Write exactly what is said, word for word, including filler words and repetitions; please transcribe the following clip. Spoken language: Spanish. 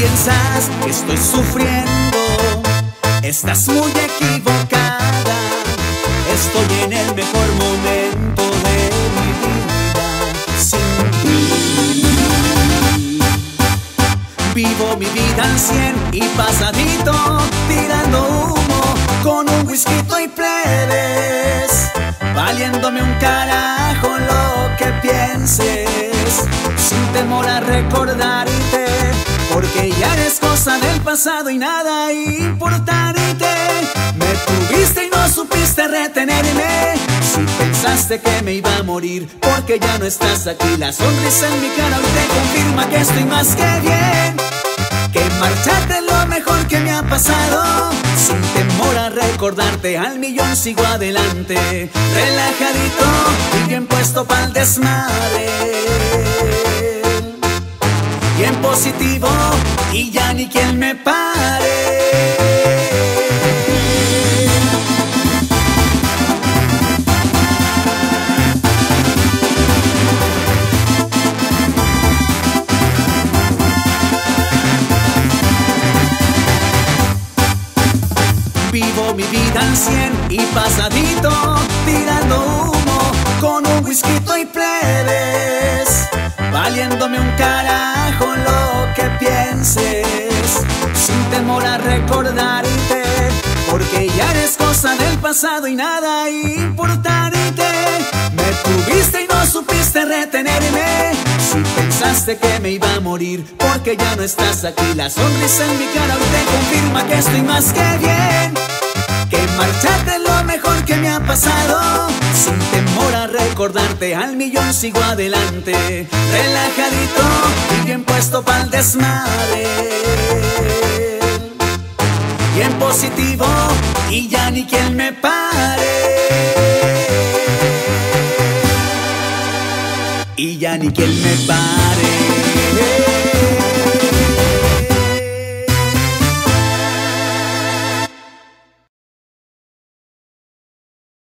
piensas que estoy sufriendo, estás muy equivocada. Estoy en el mejor momento de mi vida sin ti. Vivo mi vida al cien y pasadito, tirando humo con un whisky y plebes, valiéndome un carajo lo que pienses, sin temor a recordarte, porque ya eres cosa del pasado y nada importante. Me tuviste y no supiste retenerme, si pensaste que me iba a morir, porque ya no estás aquí. La sonrisa en mi cara hoy te confirma que estoy más que bien, que marcharte es lo mejor que me ha pasado. Sin temor a recordarte, al millón sigo adelante, relajadito y bien puesto pa'l desmadre, bien positivo y ya ni quien me pare. Vivo mi vida al cien y pasadito, tirando humo con un whisky y plebes, valiéndome un carajo lo que pienses, sin temor a recordarte, porque ya eres cosa del pasado y nada importante. Me tuviste y no supiste retenerme, si pensaste que me iba a morir, porque ya no estás aquí. La sonrisa en mi cara hoy te confirma que estoy más que bien, que marcharte es lo mejor que me ha pasado. Sin temor a recordarte, al millón sigo adelante, relajadito y bien puesto pa'l desmadre, bien positivo y ya ni quien me pare, y ya ni quien me pare.